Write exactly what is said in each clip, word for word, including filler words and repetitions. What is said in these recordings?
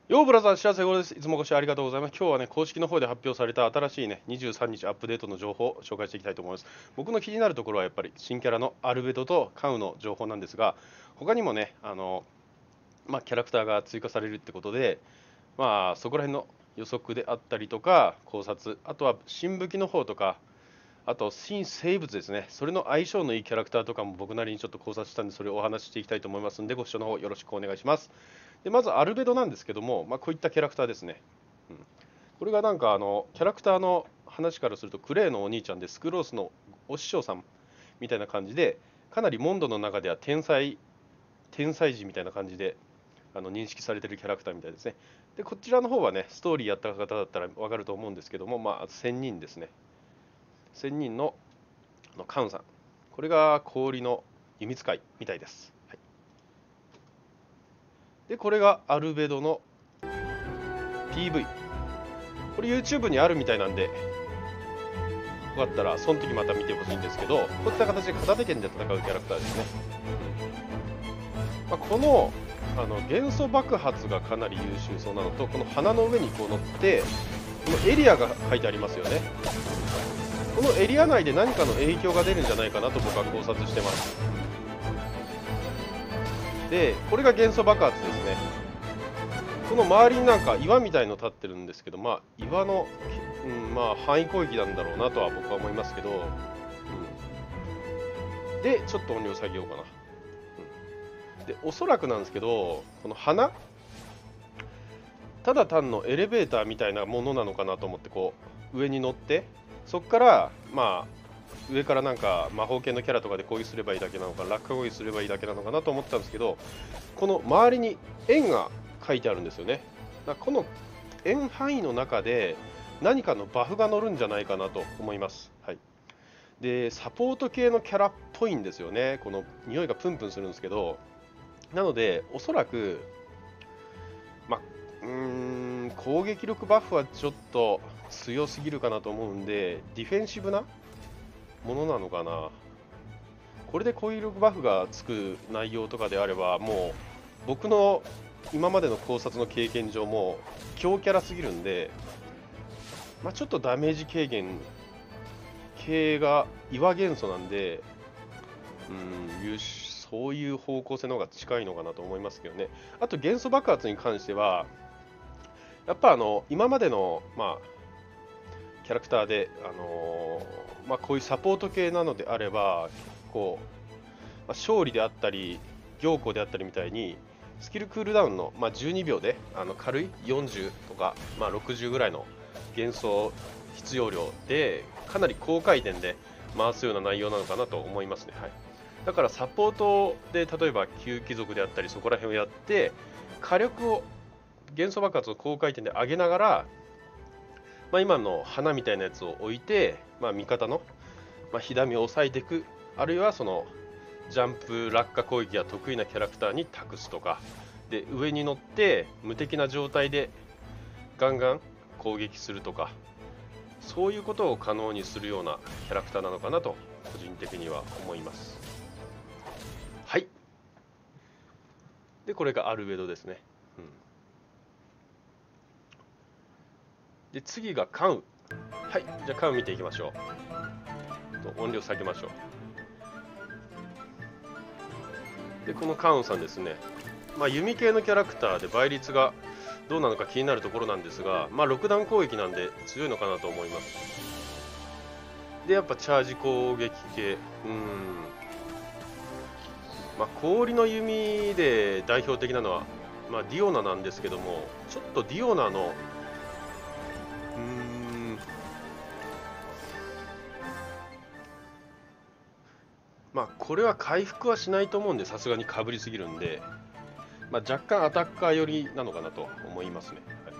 ようブラザー、幸せ号です。いつもご視聴ありがとうございます。今日はね、公式の方で発表された新しいね、にじゅうさんにちアップデートの情報を紹介していきたいと思います。僕の気になるところはやっぱり新キャラのアルベドとカウの情報なんですが、他にもね、あの、まあ、キャラクターが追加されるってことで、まあ、そこら辺の予測であったりとか、考察、あとは新武器の方とか、あと新生物ですね、それの相性のいいキャラクターとかも僕なりにちょっと考察したんで、それをお話ししていきたいと思いますので、ご視聴の方よろしくお願いします。でまずアルベドなんですけども、まあ、こういったキャラクターですね。うん、これがなんかあのキャラクターの話からするとクレイのお兄ちゃんでスクロースのお師匠さんみたいな感じで、かなりモンドの中では天才天才児みたいな感じであの認識されているキャラクターみたいですね。でこちらの方はね、ストーリーやった方だったら分かると思うんですけども、まあ、せんにんですね。せんにんののカウンさん、これが氷の弓使いみたいです。はい、でこれがアルベドの ピーブイ、 これ YouTube にあるみたいなんで、よかったらその時また見てほしいんですけど、こういった形で片手剣で戦うキャラクターですね。まあ、このあの元素爆発がかなり優秀そうなのと、この鼻の上にこう乗ってこのエリアが書いてありますよね。このエリア内で何かの影響が出るんじゃないかなと僕は考察してます。でこれが元素爆発ですね。この周りになんか岩みたいの立ってるんですけど、まあ岩の、うん、まあ範囲攻撃なんだろうなとは僕は思いますけど、うん、でちょっと音量下げようかな。うん、でおそらくなんですけど、この鼻、ただ単のエレベーターみたいなものなのかなと思って、こう上に乗ってそこからまあ上からなんか魔法系のキャラとかで攻撃すればいいだけなのか、落下攻撃すればいいだけなのかなと思ってたんですけど、この周りに円が書いてあるんですよね。だからこの円範囲の中で何かのバフが乗るんじゃないかなと思います。はい、でサポート系のキャラっぽいんですよね。この匂いがプンプンするんですけど、なのでおそらく、まあ、うーん攻撃力バフはちょっと強すぎるかなと思うんで、ディフェンシブなものなのかな。これで攻撃力バフがつく内容とかであれば、もう僕の今までの考察の経験上も強キャラすぎるんで、まあ、ちょっとダメージ軽減系が岩元素なんで、うん、そういう方向性の方が近いのかなと思いますけどね。あと元素爆発に関してはやっぱあの今までの、まあ、キャラクターで、あのーまあ、こういうサポート系なのであれば、こう、まあ、勝利であったり行幸であったりみたいにスキルクールダウンの、まあ、じゅうにびょうであの軽いよんじゅうとか、まあ、ろくじゅうぐらいの幻想必要量でかなり高回転で回すような内容なのかなと思いますね。はい、だからサポートで例えば旧貴族であったりそこら辺をやって火力を元素爆発を高回転で上げながら、まあ、今の花みたいなやつを置いて、まあ、味方の、まあ、火ダメを抑えていく、あるいはそのジャンプ落下攻撃が得意なキャラクターに託すとかで、上に乗って無敵な状態でガンガン攻撃するとか、そういうことを可能にするようなキャラクターなのかなと個人的には思います。はい、でこれがアルベドですね。うん、で次がカウ。はい、じゃあカウ見ていきましょう。音量下げましょう。でこのカウンさんですね、まあ、弓系のキャラクターで倍率がどうなのか気になるところなんですが、まあ、ろく段攻撃なんで強いのかなと思います。でやっぱチャージ攻撃系、うん、まあ、氷の弓で代表的なのは、まあ、ディオナなんですけども、ちょっとディオナのうーんまあこれは回復はしないと思うんで、さすがにかぶりすぎるんで、まあ、若干アタッカー寄りなのかなと思いますね。はい、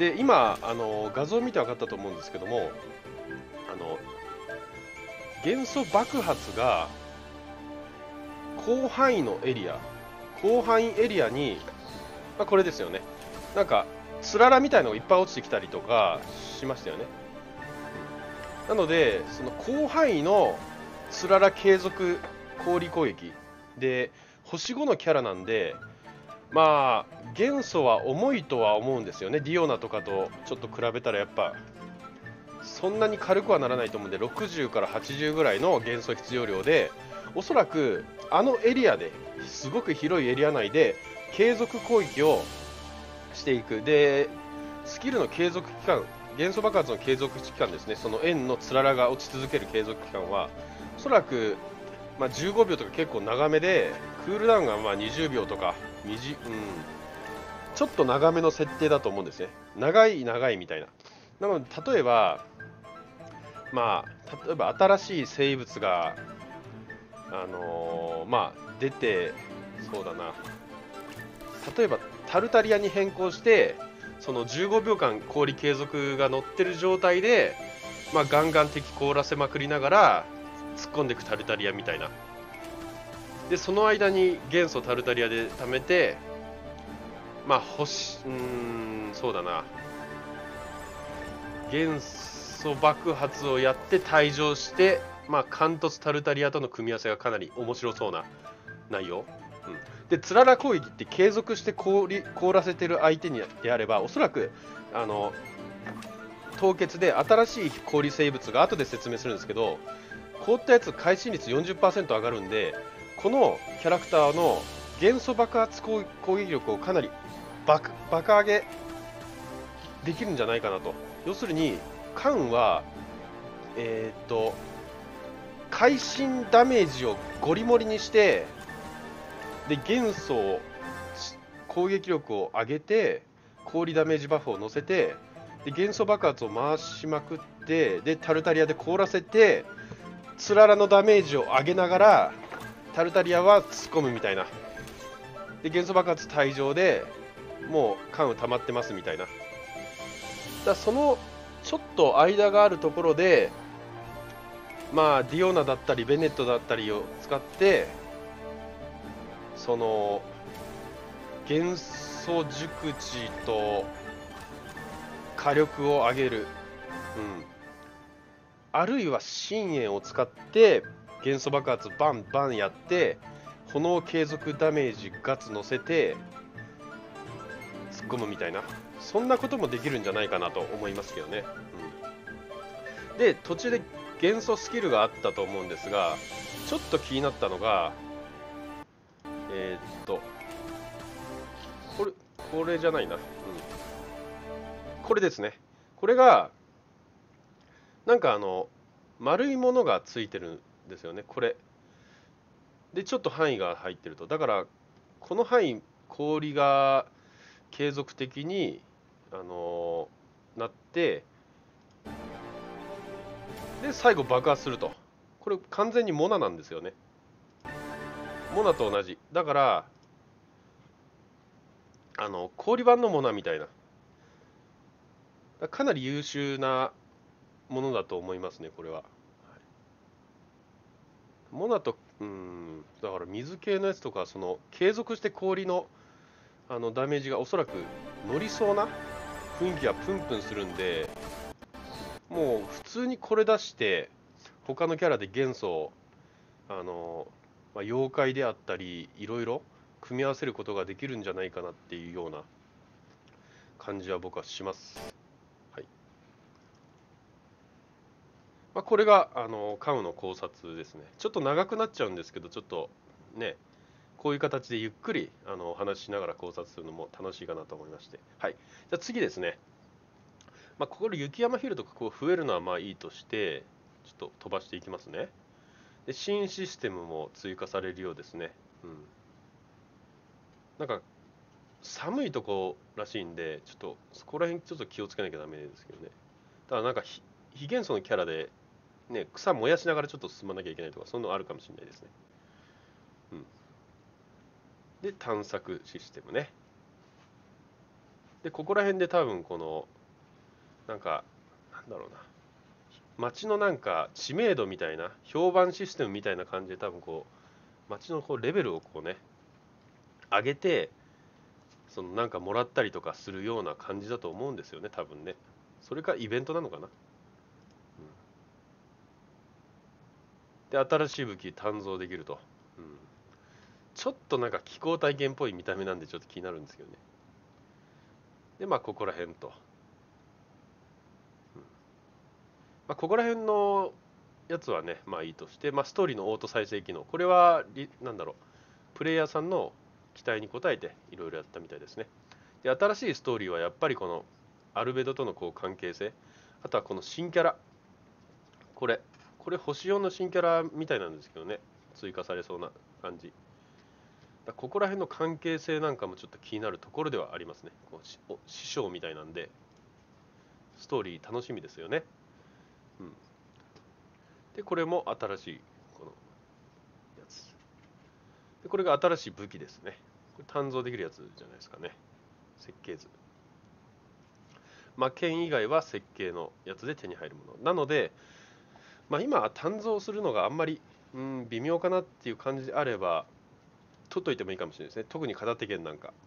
で今あの画像を見て分かったと思うんですけども、あの元素爆発が広範囲のエリア広範囲エリアに、まあ、これですよね、なんかつららみたいなのがいっぱい落ちてきたりとかしましたよね。なのでその広範囲のつらら継続氷攻撃で星ごのキャラなんで、まあ元素は重いとは思うんですよね。ディオナとかとちょっと比べたらやっぱそんなに軽くはならないと思うんで、ろくじゅうからはちじゅうぐらいの元素必要量で、おそらくあのエリアですごく広いエリア内で継続攻撃をしていく。でスキルの継続期間、元素爆発の継続期間ですね、その円のつららが落ち続ける継続期間はおそらく、まあ、じゅうごびょうとか結構長めで、クールダウンがまあにじゅうびょうとかみじ、うん、ちょっと長めの設定だと思うんですね。長い長いみたいな。なので例えばまあ例えば新しい生物があのーまあ出て、そうだな、例えばタルタリアに変更して、そのじゅうごびょうかん氷継続が乗ってる状態で、まあ、ガンガン敵凍らせまくりながら突っ込んでいくタルタリアみたいな。でその間に元素タルタリアで貯めて、まあ星うーんそうだな、元素爆発をやって退場して、まあ貫突タルタリアとの組み合わせがかなり面白そうな内容。うん、でつらら攻撃って継続して凍り凍らせてる相手にであれば、おそらくあの凍結で新しい氷生物が後で説明するんですけど、凍ったやつ回心率 よんじゅっパーセント 上がるんで、このキャラクターの元素爆発攻撃力をかなり爆爆上げできるんじゃないかなと。要するにカンはえー、っと会心ダメージをゴリ盛りにして、で元素を攻撃力を上げて氷ダメージバフを乗せて、で元素爆発を回しまくって、でタルタリアで凍らせてつららのダメージを上げながらタルタリアは突っ込むみたいな。で元素爆発退場でもう関羽溜まってますみたいな。だそのちょっと間があるところで、まあディオナだったりベネットだったりを使って、その元素熟知と火力を上げる、うん、あるいは深淵を使って元素爆発バンバンやって炎継続ダメージガツ乗せて突っ込むみたいな、そんなこともできるんじゃないかなと思いますけどね。うん、で途中で元素スキルがあったと思うんですが、ちょっと気になったのがえー、っとこれこれじゃないな、うん、これですね。これがなんかあの丸いものがついてるんですよね。これでちょっと範囲が入ってると、だからこの範囲氷が継続的にあのーなって、で最後爆発すると。これ完全にモナなんですよね。モナと同じだから、あの氷版のモナみたいな、かなり優秀なものだと思いますね、これは。モナと、うん、だから水系のやつとか、その継続して氷のあのダメージがおそらく乗りそうな雰囲気がプンプンするんで、もう普通にこれ出して他のキャラで元素をあの、まあ、妖怪であったりいろいろ組み合わせることができるんじゃないかなっていうような感じは僕はします。はい。まあ、これがあのカウの考察ですね。ちょっと長くなっちゃうんですけど、ちょっとね、こういう形でゆっくりあのお話ししながら考察するのも楽しいかなと思いまして。はい。じゃあ次ですね。まあ、ここで雪山ヒルとかこう増えるのはまあいいとして、ちょっと飛ばしていきますね。で、新システムも追加されるようですね。うん。なんか寒いとこらしいんで、ちょっとそこら辺ちょっと気をつけなきゃダメですけどね。ただなんかひ非元素のキャラでね、草燃やしながらちょっと進まなきゃいけないとか、そんなのあるかもしれないですね。うん。で、探索システムね。で、ここら辺で多分この、なんか、なんだろうな。街のなんか知名度みたいな、評判システムみたいな感じで多分こう、街のこうレベルをこうね、上げて、そのなんかもらったりとかするような感じだと思うんですよね、多分ね。それかイベントなのかな。で、新しい武器誕生できると。うん、 ちょっとなんか気候体験っぽい見た目なんでちょっと気になるんですけどね。でまあここら辺と、うんまあ、ここら辺のやつはねまあいいとして、まあ、ストーリーのオート再生機能、これはリなんだろう、プレイヤーさんの期待に応えていろいろやったみたいですね。で新しいストーリーはやっぱりこのアルベドとのこう関係性、あとはこの新キャラ、これこれ星よんの新キャラみたいなんですけどね、追加されそうな感じだ。ここら辺の関係性なんかもちょっと気になるところではありますね。こうしお師匠みたいなんでストーリー楽しみですよね。うん、でこれも新しいこのやつで、これが新しい武器ですね。これ鍛造できるやつじゃないですかね。設計図、まあ剣以外は設計のやつで手に入るものなので、まあ、今鍛造するのがあんまり、うん、微妙かなっていう感じであれば取っといてもいいかもしれないですね。特に片手剣なんか。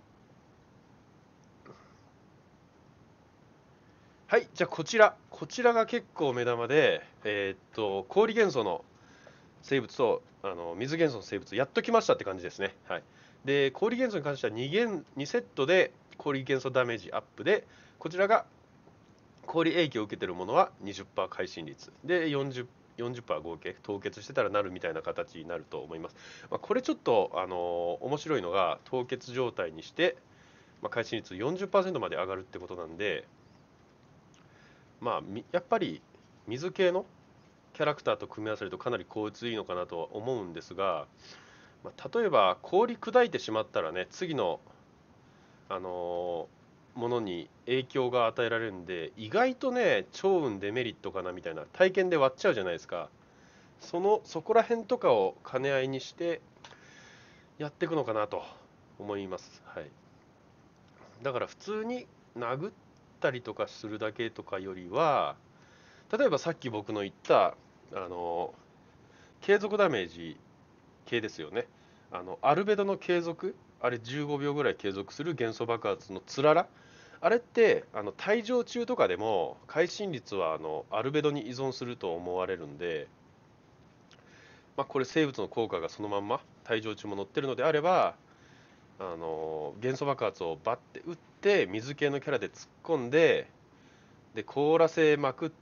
はい、じゃあこちらこちらが結構目玉で、えーっと氷元素の生物とあの水元素の生物やっときましたって感じですね。はい、で氷元素に関してはに元にセットで氷元素ダメージアップで、こちらが氷影響を受けているものはにじゅっパーセント回心率で40 よんじゅっパーセント合計凍結してたらなるみたいな形になると思います。まあ、これちょっと、あのー面白いのが凍結状態にして、まあ、回心率よんじゅっパーセントまで上がるってことなんで、まあ、やっぱり水系のキャラクターと組み合わせるとかなり効率いいのかなとは思うんですが、まあ、例えば氷砕いてしまったらね、次の、あのーものに影響が与えられるんで、意外とね、超運デメリットかなみたいな、体験で割っちゃうじゃないですか。そのそこら辺とかを兼ね合いにしてやっていくのかなと思います。はい。だから普通に殴ったりとかするだけとかよりは、例えばさっき僕の言ったあの継続ダメージ系ですよね。あのアルベドの継続、あれじゅうごびょうぐらい継続する元素爆発のつらら、あれってあの退場中とかでも会心率はあのアルベドに依存すると思われるんで、まあ、これ生物の効果がそのまんま退場中も乗ってるのであれば、あの元素爆発をバッて打って水系のキャラで突っ込んで、で凍らせまくって、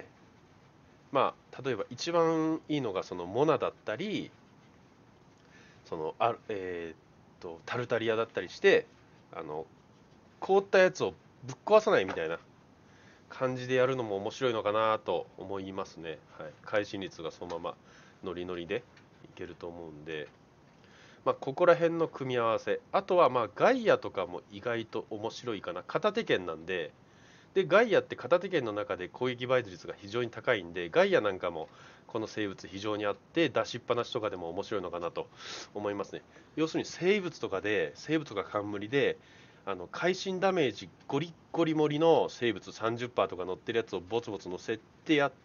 まあ例えば一番いいのがそのモナだったり、そのあえーっとタルタリアだったりして、あの凍ったやつをぶっ壊さないみたいな感じでやるのも面白いのかなと思いますね。はい、会心率がそのままノリノリでいけると思うんで、まあ、ここら辺の組み合わせ、あとはまあガイアとかも意外と面白いかな。片手剣なんで、でガイアって片手剣の中で攻撃倍率が非常に高いんで、ガイアなんかもこの生物非常にあって、出しっぱなしとかでも面白いのかなと思いますね。要するに生物とかで、生物とか冠で、あの会心ダメージゴリッゴリ盛りの生物さんじゅっパーセントとか乗ってるやつをボツボツ乗せてやって、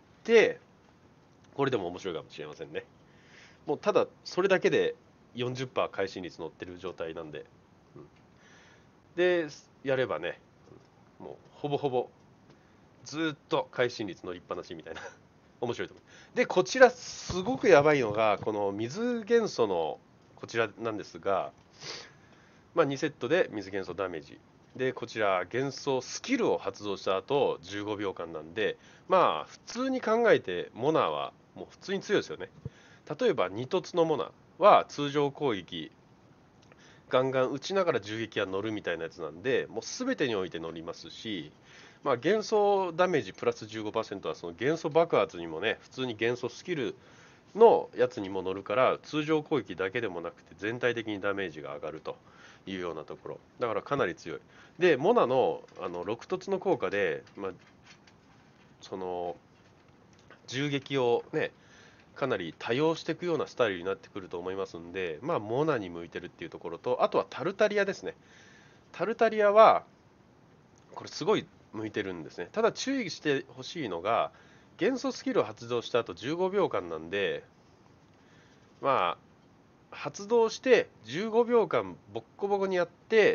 これでも面白いかもしれませんね。もうただそれだけでよんじゅっパーセント回心率乗ってる状態なんで、うん、でやればね、もうほぼほぼずっと回心率乗りっぱなしみたいな面白いと思う。でこちらすごくやばいのがこの水元素のこちらなんですが、まあ、にセットで水元素ダメージで、こちら元素スキルを発動した後じゅうごびょうかんなんで、まあ普通に考えてモナはもう普通に強いですよね。例えばニ凸のモナは通常攻撃ガンガン打ちながら銃撃が乗るみたいなやつなんで、もう全てにおいて乗りますし、まあ、元素ダメージプラスじゅうごパーセントはその元素爆発にもね、普通に元素スキルのやつにも乗るから、通常攻撃だけでもなくて全体的にダメージが上がるというようなところ。だからかなり強い。で、モナのあのろく凸の効果で、まあ、その銃撃をね、かなり多用していくようなスタイルになってくると思いますんで、まあ、モナに向いてるっていうところと、あとはタルタリアですね。タルタリアは、これすごい向いてるんですね。ただ注意してほしいのが、元素スキルを発動した後じゅうごびょうかんなんで、まあ、発動してじゅうごびょうかんボッコボコにやって、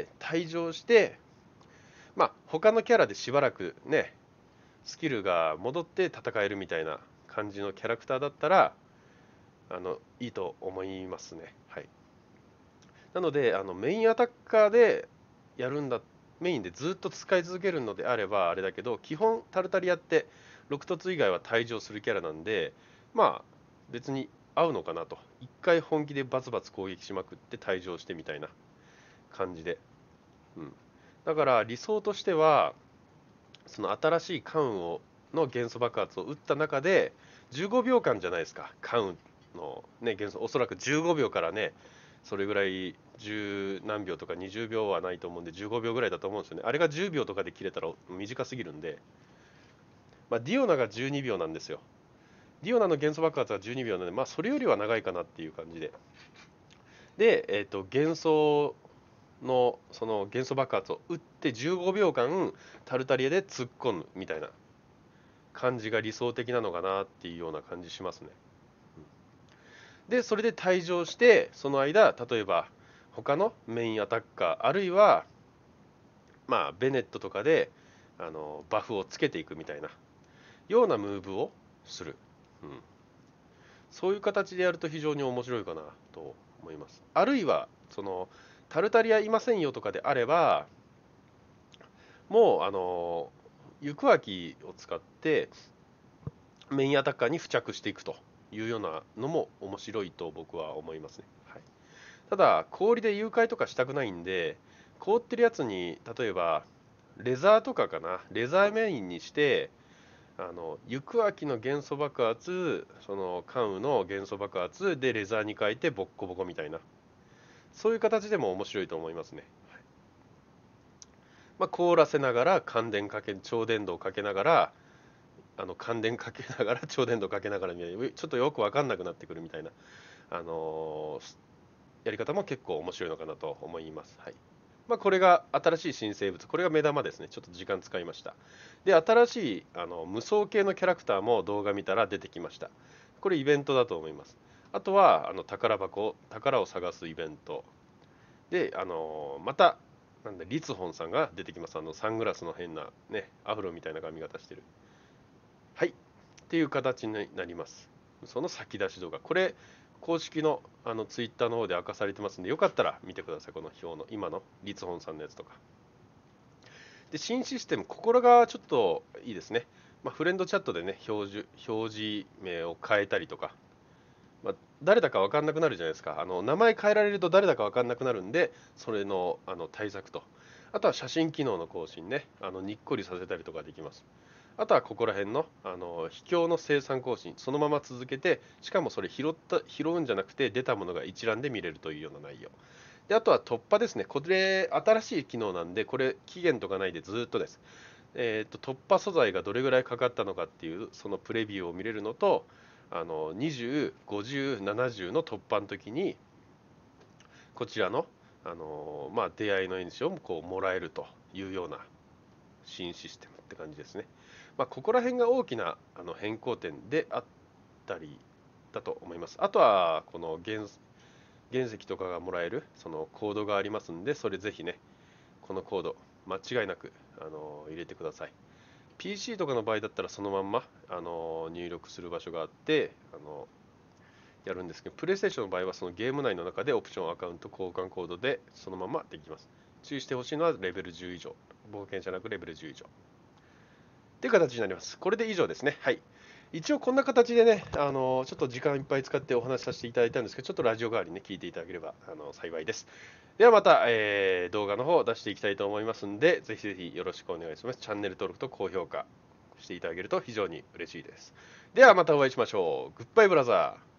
退場して、まあ、他のキャラでしばらくね、スキルが戻って戦えるみたいな感じのキャラクターだったら、あの、いいと思いますね。はい。 なので、あのメインアタッカーでやるんだ、メインでずっと使い続けるのであればあれだけど、基本タルタリアってろく凸以外は退場するキャラなんで、まあ別に合うのかなと。一回本気でバツバツ攻撃しまくって退場してみたいな感じで。うん。だから理想としては、その新しい関羽をの元素爆発を打った中で、じゅうごびょうかんじゃないですか。関羽のね、元素、おそらくじゅうごびょうからね、それぐらいじゅう何秒とかにじゅうびょうはないと思うんで、じゅうごびょうぐらいだと思うんですよね。あれがじゅうびょうとかで切れたら短すぎるんで、まあ、ディオナがじゅうにびょうなんですよ。ディオナの元素爆発はじゅうにびょうなので、まあ、それよりは長いかなっていう感じで。で、えっと、元素の、その元素爆発を打ってじゅうごびょうかんタルタリアで突っ込むみたいな感じが理想的なのかなっていうような感じしますね。で、それで退場して、その間、例えば他のメインアタッカー、あるいは、まあ、ベネットとかで、あの、バフをつけていくみたいなようなムーブをする。うん。そういう形でやると非常に面白いかなと思います。あるいは、その、タルタリアいませんよとかであれば、もう、あの、行く秋を使ってメインアタッカーに付着していくというようなのも面白いと僕は思いますね。はい、ただ、氷で誘拐とかしたくないんで、凍ってるやつに、例えば、レザーとかかな、レザーメインにして、あの、行く秋の元素爆発、その関羽の元素爆発でレザーに変えてボッコボコみたいな、そういう形でも面白いと思いますね。まあ、凍らせながら感電かけ、超電導かけながら、あの感電かけながら超電導かけながらみたいな、ちょっとよく分かんなくなってくるみたいな、あのーやり方も結構面白いのかなと思います。はい。まあ、これが新しい新生物、これが目玉ですね。ちょっと時間使いました。で、新しいあの無双系のキャラクターも動画見たら出てきました。これイベントだと思います。あとはあの宝箱、宝を探すイベントで、あのまた、なんで、リツホンさんが出てきます。あのサングラスの変なね、アフロみたいな髪型してる。はい。っていう形になります。その先出し動画。これ、公式のあのツイッターの方で明かされてますんで、よかったら見てください。この表の今のリツホンさんのやつとか。で、新システム、ここらがちょっといいですね。まあ、フレンドチャットでね、表示、表示名を変えたりとか、まあ、誰だか分かんなくなるじゃないですか。あの名前変えられると誰だか分かんなくなるんで、それのあの対策と。あとは写真機能の更新ね。あのにっこりさせたりとかできます。あとはここら辺の、あの秘境の生産更新、そのまま続けて、しかもそれ拾った、拾うんじゃなくて出たものが一覧で見れるというような内容。で、あとは突破ですね。これ、新しい機能なんで、これ、期限とかないでずっとです。えーと、突破素材がどれぐらいかかったのかっていう、そのプレビューを見れるのと、あのにじゅう、ごじゅう、ななじゅうの突破の時に、こちらの、あのまあ、出会いの印象もこうもらえるというような新システムって感じですね。まあ、ここら辺が大きなあの変更点であったりだと思います。あとは、この原、原石とかがもらえるそのコードがありますんで、それぜひね、このコード、間違いなくあの入れてください。ピーシー とかの場合だったらそのまんまあの入力する場所があってあのやるんですけど、プレイステーションの場合はそのゲーム内の中でオプションアカウント交換コードでそのままできます。注意してほしいのはレベルじゅう以上。冒険者なくレベルじゅう以上。っていう形になります。これで以上ですね。はい。一応こんな形でね、あのちょっと時間いっぱい使ってお話しさせていただいたんですけど、ちょっとラジオ代わりにね、聞いていただければあの幸いです。ではまた、えー動画の方を出していきたいと思いますんで、ぜひぜひよろしくお願いします。チャンネル登録と高評価していただけると非常に嬉しいです。ではまたお会いしましょう。グッバイブラザー。